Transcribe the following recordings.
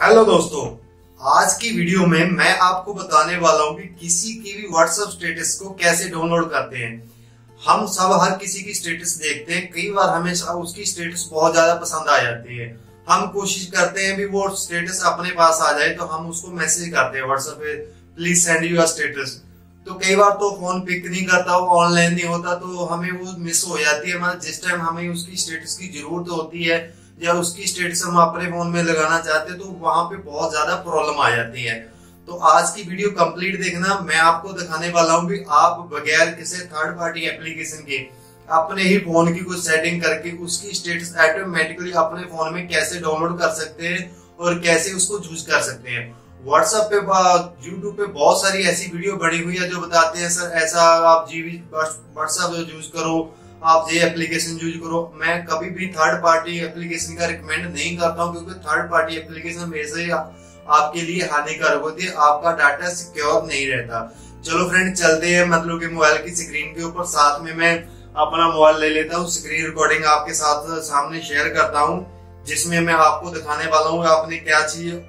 Hello दोस्तों, आज की वीडियो में मैं आपको बताने वाला हूँ कि किसी की भी व्हाट्सएप स्टेटस को कैसे डाउनलोड करते हैं। हम सब हर किसी की स्टेटस देखते हैं, कई बार हमें उसकी स्टेटस बहुत ज्यादा पसंद आ जाती है। हम कोशिश करते हैं भी वो स्टेटस अपने पास आ जाए, तो हम उसको मैसेज करते हैं व्हाट्सएप पे, प्लीज सेंड योर स्टेटस। तो कई बार तो फोन पिक नहीं करता, वो ऑनलाइन नहीं होता, तो हमें वो मिस हो जाती है। मतलब जिस टाइम हमें उसकी स्टेटस की जरूरत होती है या उसकी स्टेटस हम अपने फोन में लगाना चाहते हैं, तो वहां पे बहुत ज्यादा प्रॉब्लम आ जाती है। तो आज की वीडियो कंप्लीट देखना, मैं आपको दिखाने वाला हूँ कि आप बगैर किसी थर्ड पार्टी एप्लीकेशन के अपने ही फोन की कुछ सेटिंग करके उसकी स्टेटस ऑटोमेटिकली अपने फोन में कैसे डाउनलोड कर सकते हैं और कैसे उसको यूज कर सकते हैं। व्हाट्सएप पे, यूट्यूब पे बहुत सारी ऐसी वीडियो बनी हुई है जो बताते हैं सर ऐसा आप व्हाट्सएप यूज करो, आप ये एप्लीकेशन यूज करो। मैं कभी भी थर्ड पार्टी एप्लीकेशन का रिकमेंड नहीं करता हूँ, क्योंकि थर्ड पार्टी एप्लीकेशन वैसे ही आपके लिए हानिकारक होती है, आपका डाटा सिक्योर नहीं रहता। चलो फ्रेंड, चलते हैं मतलब कि मोबाइल की स्क्रीन के ऊपर। साथ में मैं अपना मोबाइल ले लेता हूँ, स्क्रीन रिकॉर्डिंग आपके साथ सामने शेयर करता हूँ, जिसमें मैं आपको दिखाने वाला हूँ आपने क्या चीज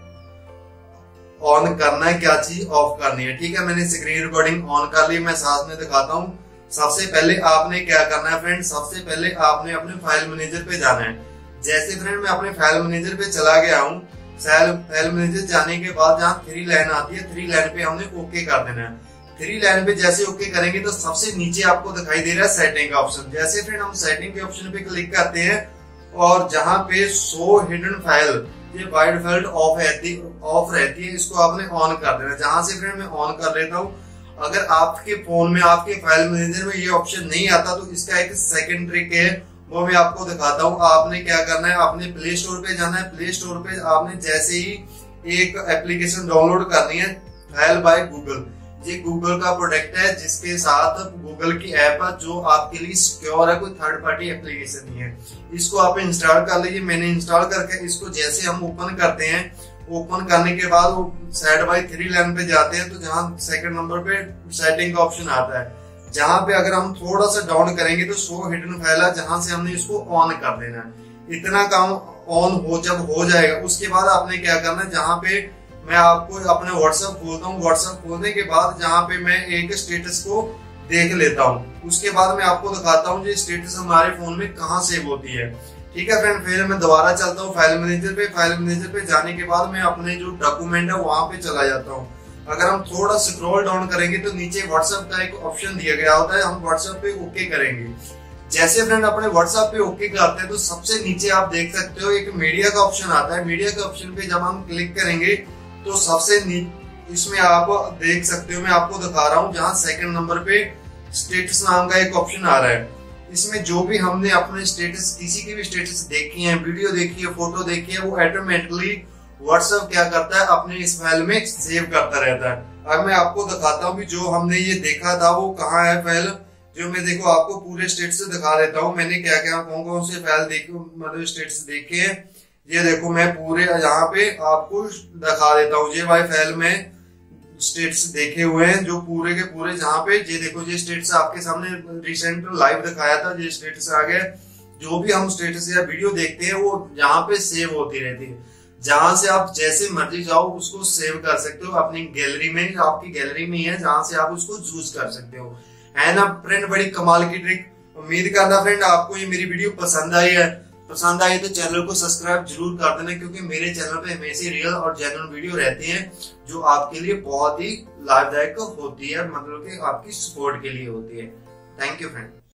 ऑन करना है, क्या चीज ऑफ करनी है। ठीक है, मैंने स्क्रीन रिकॉर्डिंग ऑन कर ली, मैं साथ में दिखाता हूँ। सबसे पहले आपने क्या करना है फ्रेंड, सबसे पहले आपने अपने फाइल मैनेजर पे जाना है। जैसे फ्रेंड मैं अपने फाइल मैनेजर पे चला गया हूँ, फाइल मैनेजर जाने के बाद जहाँ 3 लाइन आती है, 3 लाइन पे हमने ओके कर देना है। 3 लाइन पे जैसे ओके करेंगे तो सबसे नीचे आपको दिखाई दे रहा है सेटिंग का ऑप्शन। जैसे फ्रेंड हम सेटिंग के ऑप्शन पे क्लिक करते हैं और जहाँ पे शो हिडन फाइल, ये बाय डिफॉल्ट ऑफ रहती है, इसको आपने ऑन कर देना। जहां से फ्रेंड मैं ऑन कर लेता हूँ। अगर आपके फोन में आपके फाइल मैनेजर में ये ऑप्शन नहीं आता तो इसका एक सेकंड ट्रिक है, वो मैं आपको दिखाता हूँ। आपने क्या करना है, आपने प्ले स्टोर पे जाना है। प्ले स्टोर पे आपने जैसे ही एक एप्लीकेशन डाउनलोड करनी है, फाइल बाय गूगल। ये गूगल का प्रोडक्ट है, जिसके साथ गूगल की ऐप है जो आपके लिए सिक्योर है, कोई थर्ड पार्टी एप्लीकेशन नहीं है। इसको आप इंस्टॉल कर लीजिए। मैंने इंस्टॉल करके इसको जैसे हम ओपन करते हैं, ओपन करने के बाद वो साइड बाय 3 लाइन पे जाते हैं, तो जहां सेकंड नंबर पे सेटिंग का ऑप्शन आता है, जहां पे अगर हम थोड़ा सा डाउन करेंगे तो शो हिडन फाइल है, जहां से हमने इसको ऑन कर देना है। इतना काम ऑन जब हो जाएगा, उसके बाद आपने क्या करना है, जहां पे मैं आपको अपने व्हाट्सएप खोलता हूँ। व्हाट्सएप खोलने के बाद जहाँ पे मैं एक स्टेटस को देख लेता हूँ, उसके बाद मैं आपको दिखाता हूँ ये स्टेटस हमारे फोन में कहाँ सेव होती है। ठीक है फ्रेंड, फिर मैं दोबारा चलता हूँ फाइल मैनेजर पे। फाइल मैनेजर पे जाने के बाद मैं अपने जो डॉक्यूमेंट है वहां पे चला जाता हूँ। अगर हम थोड़ा स्क्रॉल डाउन करेंगे तो नीचे व्हाट्सएप का एक ऑप्शन दिया गया होता है, हम व्हाट्सएप पे ओके करेंगे। जैसे फ्रेंड अपने व्हाट्सएप पे ओके करते हैं तो सबसे नीचे आप देख सकते हो एक मीडिया का ऑप्शन आता है। मीडिया के ऑप्शन पे जब हम क्लिक करेंगे तो सबसे इसमें आप देख सकते हो, मैं आपको दिखा रहा हूँ, जहाँ सेकंड नंबर पे स्टेटस नाम का एक ऑप्शन आ रहा है। इसमें जो भी हमने अपने स्टेटस, किसी की भी स्टेटस देखी है, वीडियो देखी है, फोटो देखी है, वो ऑटोमेटिकली व्हाट्सएप क्या करता है, अपने इस फाइल में सेव करता रहता है। अब मैं आपको दिखाता हूँ कि जो हमने ये देखा था वो कहाँ है फाइल, जो मैं देखो आपको पूरे स्टेटस दिखा देता हूँ। मैंने क्या क्या कौन कौन से फाइल देखे, मतलब स्टेटस देखे हैं, ये देखो मैं पूरे यहाँ पे आपको दिखा देता हूँ। ये वाई फाइल में स्टेटस देखे हुए हैं जो पूरे के पूरे, जहाँ पे ये देखो ये स्टेटस आपके सामने रिसेंट लाइव दिखाया था, ये स्टेटस आ गया। जो भी हम स्टेटस या वीडियो देखते हैं वो यहाँ पे सेव होती रहती है। जहां से आप जैसे मर्जी जाओ उसको सेव कर सकते हो अपनी गैलरी में, आपकी गैलरी में है, जहां से आप उसको यूज कर सकते हो। है ना फ्रेंड, बड़ी कमाल की ट्रिक। उम्मीद करना फ्रेंड आपको ये मेरी वीडियो पसंद आई है। पसंद आई तो चैनल को सब्सक्राइब जरूर कर देना, क्योंकि मेरे चैनल पे हमेशा रियल और जेन्युइन वीडियो रहती हैं जो आपके लिए बहुत ही लाभदायक होती है, मतलब कि आपकी सपोर्ट के लिए होती है। Thank you friend.